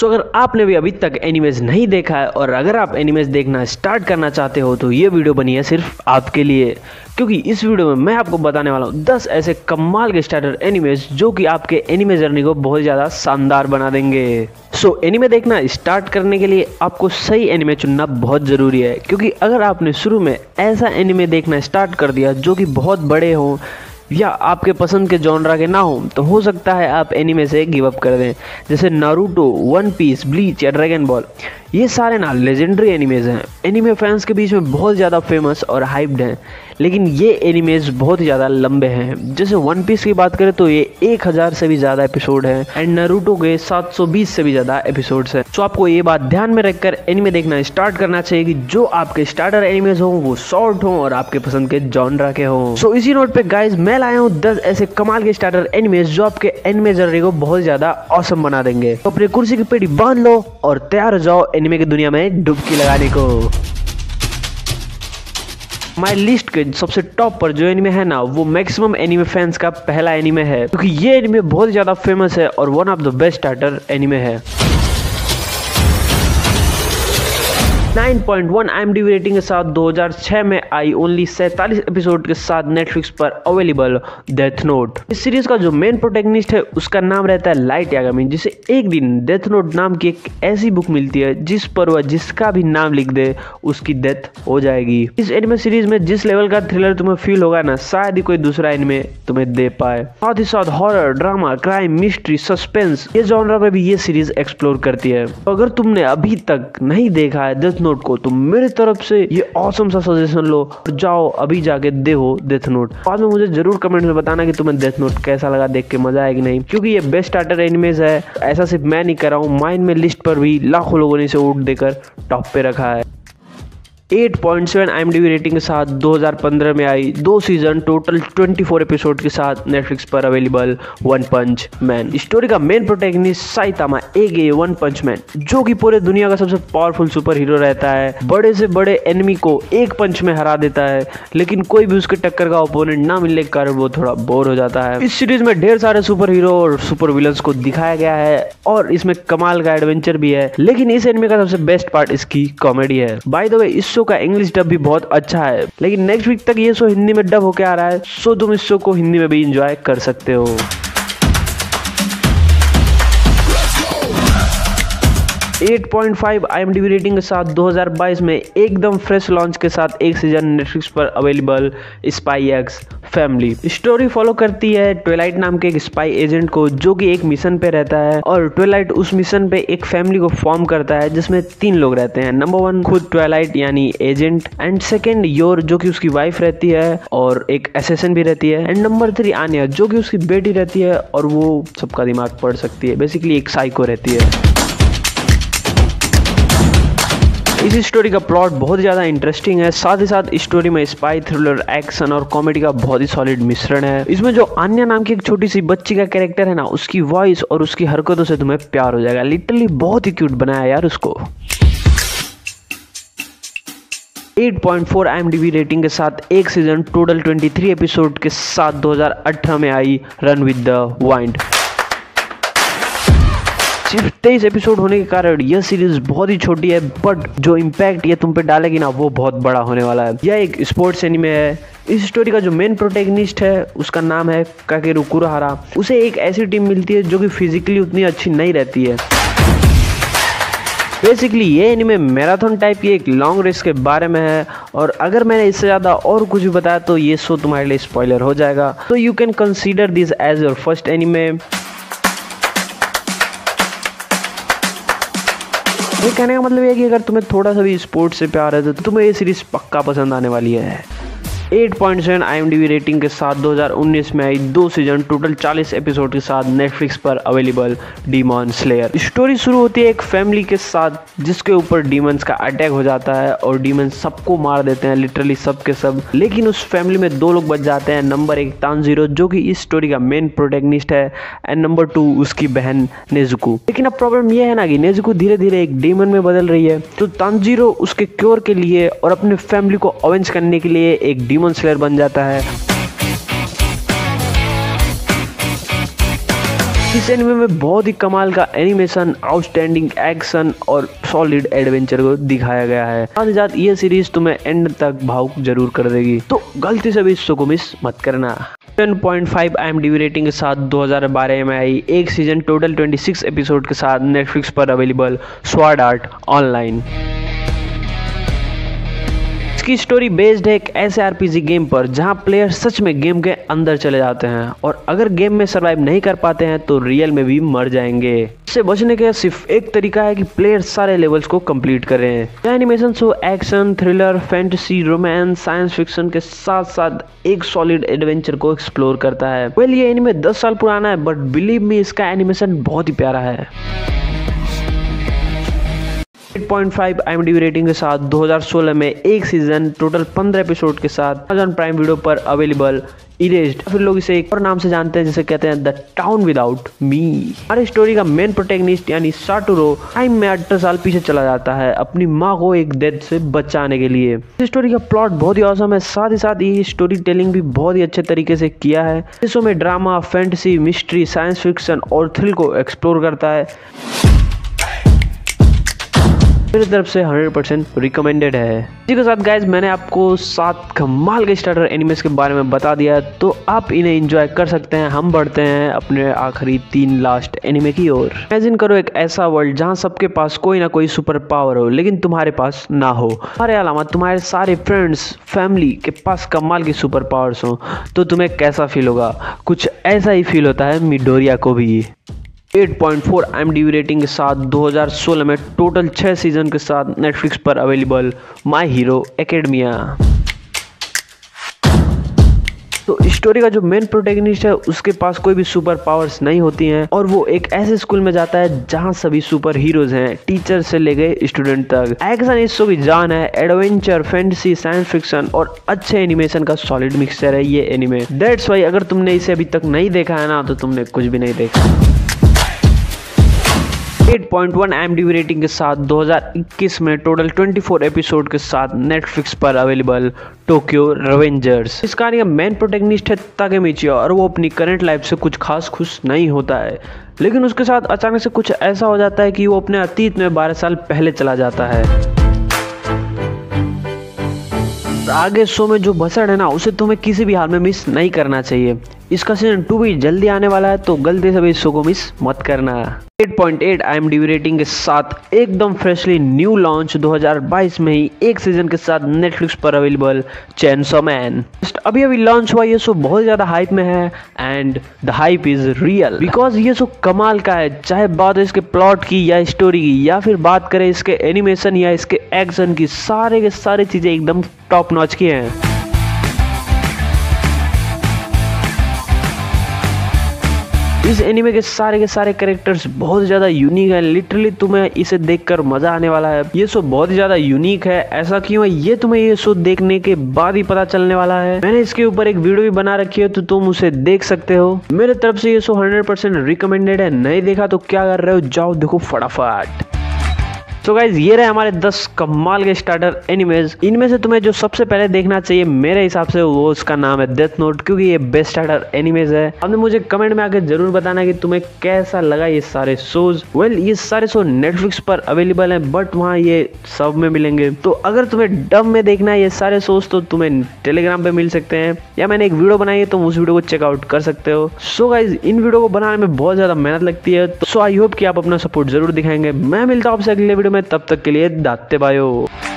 सो अगर आपने भी अभी तक एनिमेज नहीं देखा है और अगर आप एनिमेज देखना स्टार्ट करना चाहते हो तो ये वीडियो बनी है सिर्फ आपके लिए, क्योंकि इस वीडियो में मैं आपको बताने वाला हूँ 10 ऐसे कमाल के स्टार्टर एनिमेज जो कि आपके एनिमे जर्नी को बहुत ज़्यादा शानदार बना देंगे। सो एनिमे देखना स्टार्ट करने के लिए आपको सही एनिमे चुनना बहुत ज़रूरी है, क्योंकि अगर आपने शुरू में ऐसा एनिमे देखना स्टार्ट कर दिया जो कि बहुत बड़े हों या आपके पसंद के जॉनरा के ना हो तो हो सकता है आप एनिमे से गिव अप कर दें। जैसे नारुतो, वन पीस, ब्लीच या ड्रैगन बॉल, ये सारे ना लेजेंडरी एनिमेज हैं, एनिमे फैंस के बीच में बहुत ज़्यादा फेमस और हाइप्ड हैं, लेकिन ये एनिमेज बहुत ही ज़्यादा लंबे हैं। जैसे वन पीस की बात करें तो ये 1000 से भी ज़्यादा एपिसोड हैं एंड नारुतो के 720 से भी ज़्यादा एपिसोड्स हैं। तो आपको ये बात ध्यान में रखकर एनिमे देखना स्टार्ट करना चाहिए कि जो आपके स्टार्टर एनिमेज हों वो शॉर्ट हों और आपके पसंद के जॉनरा के हों। सो इसी नोट पे गाइज मैं लाया हूँ 10 ऐसे कमाल के स्टार्टर एनिमेज जो आपके एनिमे जर्नी को बहुत ज़्यादा ऑसम बना देंगे। तो अपनी कुर्सी की पेटी बांध लो और तैयार हो जाओ एनिमे की दुनिया में डुबकी लगाने को। माय लिस्ट के सबसे टॉप पर जो एनिमे है ना वो मैक्सिमम एनिमे फैंस का पहला एनिमे है, क्योंकि ये एनिमे बहुत ज़्यादा फेमस है और one of the best starter anime है। 9.1 IMDb रेटिंग के साथ 2006 में आई ओनली 47 एपिसोड के साथ नेटफ्लिक्स पर अवेलेबल डेथ नोट। इस सीरीज का जो मेन प्रोटैगनिस्ट है उसका नाम रहता है लाइट यागामी, जिसे एक दिन डेथ नोट नाम की एक ऐसी बुक मिलती है जिस पर वह जिसका भी नाम लिख दे उसकी डेथ हो जाएगी। इस एनिमे सीरीज में जिस लेवल का थ्रिलर तुम्हें फील होगा ना शायद ही कोई दूसरा एनिमे तुम्हें दे पाए। साथ ही साथ horror, drama, crime, mystery, suspense ये जॉनरा में भी ये सीरीज एक्सप्लोर करती है। तो अगर तुमने अभी तक नहीं देखा है डेथ नोट को तो मेरी तरफ से ये ऑसम सा सजेशन लो और जाओ अभी जाके देखो डेथ नोट। बाद में मुझे जरूर कमेंट में बताना कि तुम्हें डेथ नोट कैसा लगा, देख के मजा आया कि नहीं, क्योंकि ये बेस्ट स्टार्टर एनिमेज है। ऐसा सिर्फ मैं नहीं कर रहा हूँ, माइंड में लिस्ट पर भी लाखों लोगों ने इसे वोट देकर टॉप पे रखा है। 8.7 IMDb रेटिंग के साथ 2015 में आई 2 सीजन टोटल 24 एपिसोड के साथ नेटफ्लिक्स पर available One Punch Man. Story का main protagonist Saitama AKA One Punch Man, जो कि पूरे दुनिया का सबसे पावरफुल सुपर हीरो रहता है। बड़े से बड़े एनिमी को एक पंच में हरा देता है, लेकिन कोई भी उसके टक्कर का ओपोनेंट ना मिलने के कारण वो थोड़ा बोर हो जाता है। इस सीरीज में ढेर सारे सुपर हीरो और सुपर विलन्स को दिखाया गया है और इसमें कमाल का एडवेंचर भी है, लेकिन इस एनिमे का सबसे बेस्ट पार्ट इसकी कॉमेडी है। बाय द वे इस का इंग्लिश डब भी बहुत अच्छा है, लेकिन नेक्स्ट वीक तक ये शो हिंदी में डब होके आ रहा है, सो तुम इस शो को हिंदी में भी एंजॉय कर सकते हो। एट 8.5 IMDb रेटिंग के साथ 2022 में एकदम फ्रेश लॉन्च के साथ एक सीजन नेटफ्लिक्स पर available spy x family. Story follow करती है ट्विलाइट नाम के एक स्पाई एजेंट को जो कि एक मिशन पे रहता है और ट्विलाइट उस मिशन पे एक फैमिली को फॉर्म करता है जिसमें 3 लोग रहते हैं। नंबर 1 खुद ट्विलाइट यानी एजेंट, एंड सेकेंड योर जो कि उसकी वाइफ रहती है और एक असिस्टेंट भी रहती है, एंड नंबर 3 आन्या जो कि उसकी बेटी रहती है और वो सबका दिमाग पढ़ सकती है, बेसिकली एक साइको रहती है। इस स्टोरी का प्लॉट बहुत ज़्यादा इंटरेस्टिंग है, साथ ही साथ स्टोरी में स्पाई, थ्रिलर, एक्शन और कॉमेडी का बहुत ही सॉलिड मिश्रण है। इसमें जो आन्या नाम की एक छोटी सी बच्ची का कैरेक्टर है ना, उसकी वॉइस और उसकी हरकतों से तुम्हें प्यार हो जाएगा। लिटरली बहुत ही क्यूट बनाया यार उसको। 8.4 IMDb रेटिंग के साथ एक सीजन टोटल 23 एपिसोड के साथ 2018 में आई रन विद द वाइंड। सिर्फ 23 एपिसोड होने के कारण यह सीरीज बहुत ही छोटी है, बट जो इम्पैक्ट ये तुम पे डालेगी ना वो बहुत बड़ा होने वाला है। यह एक स्पोर्ट्स एनिमे है। इस स्टोरी का जो मेन प्रोटैगनिस्ट है उसका नाम है काकेरू कुराहारा। उसे एक ऐसी टीम मिलती है जो कि फिजिकली उतनी अच्छी नहीं रहती है। बेसिकली ये एनिमे मैराथन टाइप की एक लॉन्ग रेस के बारे में है, और अगर मैंने इससे ज़्यादा और कुछ भी बताया तो ये शो तुम्हारे लिए स्पॉइलर हो जाएगा, तो you can consider this as your first anime. ये कहने का मतलब ये है कि अगर तुम्हें थोड़ा सा भी स्पोर्ट्स से प्यार है तो तुम्हें ये सीरीज पक्का पसंद आने वाली है। 8.7 IMDb रेटिंग के साथ 2019 में आई 2 सीजन टोटल 40 एपिसोड के साथ नेटफ्लिक्स पर अवेलेबल डीमन स्लेयर। स्टोरी शुरू होती है एक फैमिली के साथ जिसके ऊपर डीमंस का अटैक हो जाता है और डीमंस सबको मार देते हैं, लिटरली सब के सब, लेकिन उस फैमिली में 2 लोग बच जाते हैं। नंबर 1 तानजीरो जो कि इस स्टोरी का मेन प्रोटैगनिस्ट है, एंड नंबर 2 उसकी बहन नेजुको। लेकिन अब प्रॉब्लम यह है ना कि नेजुको धीरे धीरे एक डीमन में बदल रही है, तो तानजीरो उसके क्योर के लिए और अपने फैमिली को अवेंज करने के लिए एक डीमन स्लेयर बन जाता है। इस एनिमे में बहुत ही कमाल का एनिमेशन, आउटस्टैंडिंग एक्शन और सॉलिड एडवेंचर को दिखाया गया है। साथ ही साथ ये सीरीज तुम्हें एंड तक भावुक जरूर कर देगी, तो गलती से भी इस शो को मिस मत करना। 10.5 IMDb रेटिंग के साथ 2012 में आई एक सीजन टोटल 26 एपिसोड के साथ नेटफ्लिक्स पर अवेलेबल स्वॉर्ड आर्ट ऑनलाइन। इसकी स्टोरी बेस्ड है एक ऐसे RPG गेम पर जहां प्लेयर सच में गेम के अंदर चले जाते हैं और अगर गेम में सरवाइव नहीं कर पाते हैं तो रियल में भी मर जाएंगे। इससे बचने का सिर्फ एक तरीका है कि प्लेयर सारे लेवल्स को कंप्लीट करें। यह animation show action, thriller, fantasy, romance, science fiction के साथ साथ एक सॉलिड एडवेंचर को एक्सप्लोर करता है। वेल ये एनिमे 10 साल पुराना है बट बिलीव मी इसका एनिमेशन बहुत ही प्यारा है। 8.5 IMDb रेटिंग के साथ 2016 में एक सीजन टोटल 15 एपिसोड के साथ Amazon प्राइम वीडियो पर अवेलेबल इरेज्ड, फिर लोग इसे एक और नाम से जानते हैं जिसे कहते हैं द टाउन विदाउट मी। हमारी स्टोरी का मेन प्रोटैगनिस्ट यानी साटोरू टाइम में 18 साल पीछे चला जाता है अपनी माँ को एक डेथ से बचाने के लिए। इस स्टोरी का प्लॉट बहुत ही औसम है, साथ ही साथ ये स्टोरी टेलिंग भी बहुत ही अच्छे तरीके से किया है। इस शो में drama, fantasy, mystery, science fiction और थ्रिल को एक्सप्लोर करता है। मेरी तरफ से 100% रिकमेंडेड है। इसी के साथ गाइज मैंने आपको 7 कमाल के स्टार्टर एनिमेस के बारे में बता दिया, तो आप इन्हें एंजॉय कर सकते हैं। हम बढ़ते हैं अपने आखिरी 3 लास्ट एनिमे की ओर। इमेजिन करो एक ऐसा वर्ल्ड जहां सबके पास कोई ना कोई सुपर पावर हो लेकिन तुम्हारे पास ना हो। तुम्हारे अलावा तुम्हारे सारे फ्रेंड्स, फैमिली के पास कमाल की सुपर पावर्स हो, तो तुम्हें कैसा फील होगा? कुछ ऐसा ही फील होता है मिडोरिया को भी। 8.4 IMDb रेटिंग के साथ 2016 में टोटल 6 सीजन के साथ नेटफ्लिक्स पर अवेलेबल माय हीरो एकेडमिया। तो स्टोरी का जो मेन प्रोटैगनिस्ट है उसके पास कोई भी सुपर पावर्स नहीं होती हैं और वो एक ऐसे स्कूल में जाता है जहां सभी सुपर हीरोज हैं, टीचर से लेके स्टूडेंट तक। एक्शन इस शो की जान है, एडवेंचर, फैंटेसी, साइंस फिक्शन और अच्छे एनिमेशन का सॉलिड मिक्सचर है ये एनिमे। दैट्स वाई अगर तुमने इसे अभी तक नहीं देखा है ना तो तुमने कुछ भी नहीं देखा। 8.1 IMDb रेटिंग के साथ 2021 में टोटल 24 एपिसोड के साथ नेटफ्लिक्स पर अवेलेबल टोक्यो रेवेंजर्स। इस कहानी का मेन प्रोटैगनिस्ट है ताकेमिची और वो अपनी करंट लाइफ से कुछ खास खुश नहीं होता है, लेकिन उसके साथ अचानक से कुछ ऐसा हो जाता है कि वो अपने अतीत में 12 साल पहले चला जाता है। आगे शो में जो भसड़ है ना उसे तुम्हें किसी भी हाल में मिस नहीं करना चाहिए। इसका सीजन 2 भी जल्दी आने वाला है, तो गलती से भी इस शो को मिस मत करना। 8.8 IMDb रेटिंग के साथ एकदम फ्रेशली न्यू लॉन्च 2022 में ही एक सीजन के साथ नेटफ्लिक्स पर अवेलेबल चेनसो मैन। अभी लॉन्च हुआ ये शो बहुत ज़्यादा हाइप में है and the hype is real because ये शो कमाल का है। चाहे बात हो इसके प्लॉट की या स्टोरी की या फिर बात करें इसके एनिमेशन या इसके एक्शन की, सारे के सारी चीज़ें एकदम टॉप नॉच की हैं। इस एनिमे के सारे कैरेक्टर्स बहुत ज़्यादा यूनिक है। लिटरली तुम्हें इसे देखकर मज़ा आने वाला है। ये शो बहुत ही ज़्यादा यूनिक है। ऐसा क्यों है ये तुम्हें ये शो देखने के बाद ही पता चलने वाला है। मैंने इसके ऊपर एक वीडियो भी बना रखी है तो तुम उसे देख सकते हो। मेरे तरफ से ये शो 100% रिकमेंडेड है। नहीं देखा तो क्या कर रहे हो, जाओ देखो फटाफट। तो गाइज ये रहे हमारे 10 कमाल के स्टार्टर एनिमेज। इनमें से तुम्हें जो सबसे पहले देखना चाहिए मेरे हिसाब से वो उसका नाम है डेथ नोट, क्योंकि ये बेस्ट स्टार्टर एनिमेज है। आपने मुझे कमेंट में आके जरूर बताना कि तुम्हें कैसा लगा ये सारे शोज। वेल ये सारे शो नेटफ्लिक्स पर अवेलेबल हैं बट वहाँ ये सब में मिलेंगे। तो अगर तुम्हें डब में देखना है ये सारे शोज तो तुम्हें टेलीग्राम पे मिल सकते हैं या मैंने एक वीडियो बनाई है तुम उस वीडियो को चेकआउट कर सकते हो। सो गाइज इन वीडियो को बनाने में बहुत ज्यादा मेहनत लगती है, तो सो आई होप कि आप अपना सपोर्ट जरूर दिखाएंगे। मैं मिलता हूँ आपसे अगले वीडियो में, तब तक के लिए दाते बायो।